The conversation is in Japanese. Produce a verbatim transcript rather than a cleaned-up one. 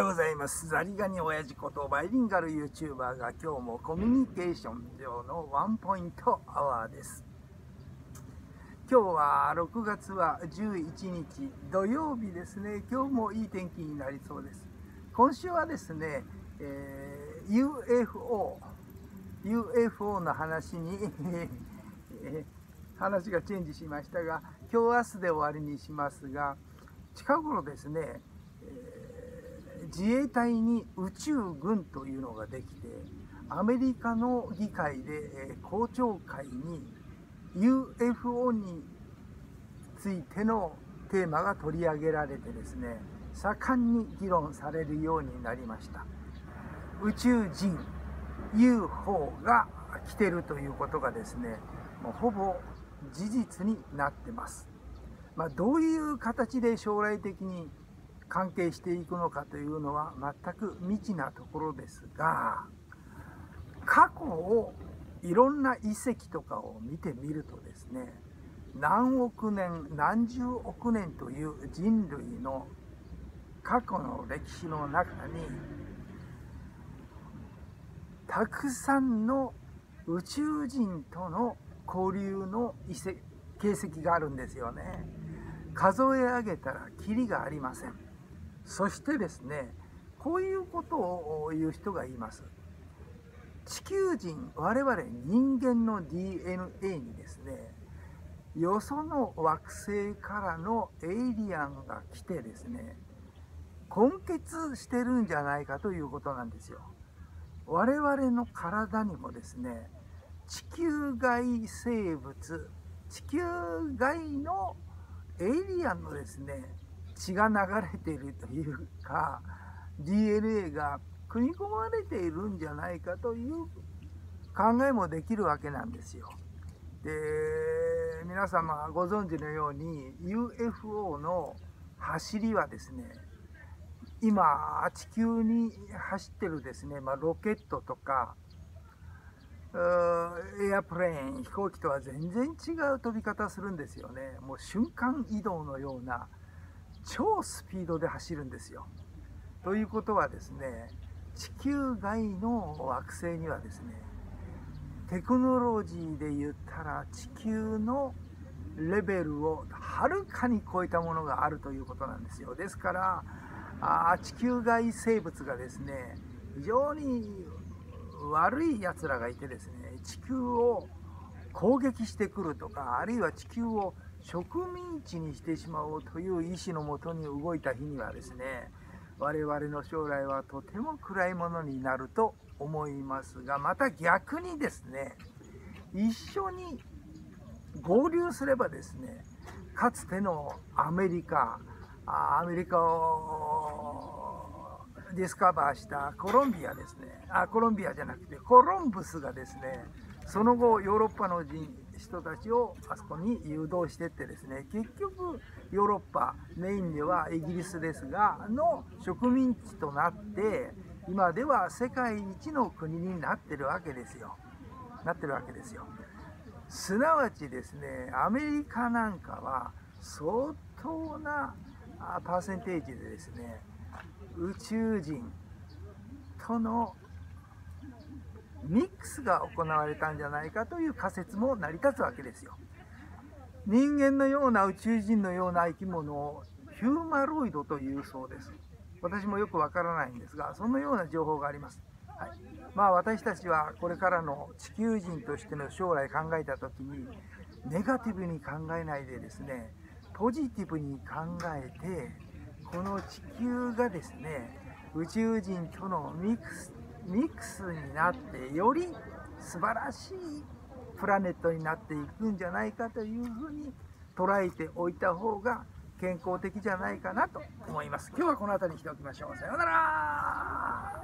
ようございます。ザリガニ親父ことバイリンガル YouTuber が今日もコミュニケーション上のワンポイントアワーです。今日はろくがつはじゅういちにち土曜日ですね。今日もいい天気になりそうです。今週はですね、えー、ユーエフオー ユーエフオー の話に話がチェンジしましたが、今日明日で終わりにしますが、近頃ですね、自衛隊に宇宙軍というのができて、アメリカの議会で公聴会に ユーエフオー についてのテーマが取り上げられてですね、盛んに議論されるようになりました。宇宙人 ユーフォー が来てるということがですね、もうほぼ事実になってます。まあ、どういう形で将来的に関係していくのかというのは全く未知なところですが、過去をいろんな遺跡とかを見てみるとですね、何億年何十億年という人類の過去の歴史の中にたくさんの宇宙人との交流の遺跡形跡があるんですよね。数え上げたらキリがありません。そしてですね、こういうことを言う人がいます。地球人、我々人間の ディーエヌエー にですね、よその惑星からのエイリアンが来てですね、根結してるんじゃないかということなんですよ。我々の体にもですね、地球外生物、地球外のエイリアンのですね、血が流れているというか ディーエヌエー が組み込まれているんじゃないかという考えもできるわけなんですよ。で、皆様ご存知のように ユーエフオー の走りはですね、今地球に走ってるですね、まあ、ロケットとかエアプレーン、飛行機とは全然違う飛び方するんですよね。もう瞬間移動のような超スピードで走るんですよ。ということはですね、地球外の惑星にはですね、テクノロジーで言ったら地球のレベルをはるかに超えたものがあるということなんですよ。ですからあ地球外生物がですね、非常に悪いやつらがいてですね、地球を攻撃してくるとか、あるいは地球を植民地にしてしまおうという意志のもとに動いた日にはですね、我々の将来はとても暗いものになると思いますが、また逆にですね、一緒に合流すればですね、かつてのアメリカアメリカをディスカバーしたコロンビアですね、あコロンビアじゃなくてコロンブスがですね、その後ヨーロッパの人人たちをあそこに誘導していってですね、結局ヨーロッパメインではイギリスですがの植民地となって、今では世界一の国になってるわけですよなってるわけですよ。すなわちですね、アメリカなんかは相当なパーセンテージでですね、宇宙人とのミックスが行われたんじゃないかという仮説も成り立つわけですよ。人間のような宇宙人のような生き物をヒューマロイドというそうです。私もよくわからないんですが、そのような情報があります。はい、まあ私たちはこれからの地球人としての将来考えた時にネガティブに考えないでですね、ポジティブに考えて、この地球がですね、宇宙人とのミックスミックスになってより素晴らしいプラネットになっていくんじゃないかというふうに捉えておいた方が健康的じゃないかなと思います。今日はこの辺りにしておきましょう。さようなら。